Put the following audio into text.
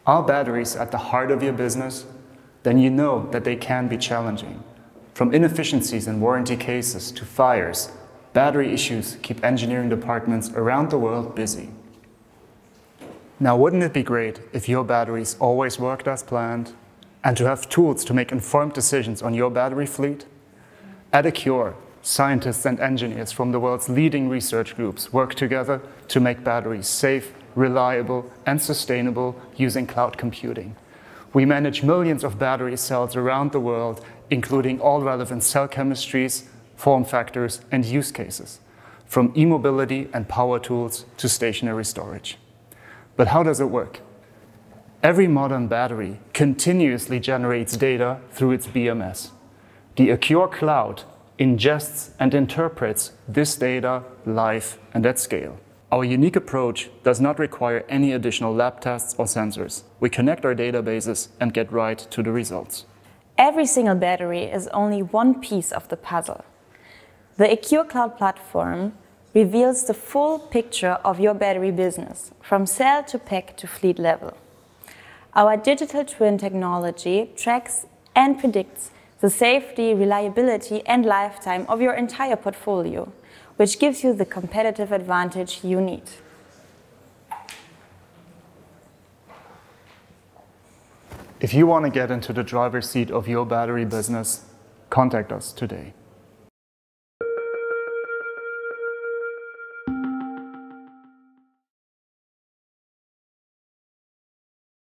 Are batteries at the heart of your business? Then you know that they can be challenging. From inefficiencies in warranty cases to fires, battery issues keep engineering departments around the world busy. Now, wouldn't it be great if your batteries always worked as planned, and to have tools to make informed decisions on your battery fleet? At ACCURE, scientists and engineers from the world's leading research groups work together to make batteries safe, reliable, and sustainable using cloud computing. We manage millions of battery cells around the world, including all relevant cell chemistries, form factors, and use cases, from e-mobility and power tools to stationary storage. But how does it work? Every modern battery continuously generates data through its BMS. The ACCURE Cloud ingests and interprets this data live and at scale. Our unique approach does not require any additional lab tests or sensors. We connect our databases and get right to the results. Every single battery is only one piece of the puzzle. The ACCURE Cloud platform reveals the full picture of your battery business, from cell to pack to fleet level. Our digital twin technology tracks and predicts the safety, reliability, and lifetime of your entire portfolio, which gives you the competitive advantage you need. If you want to get into the driver's seat of your battery business, contact us today.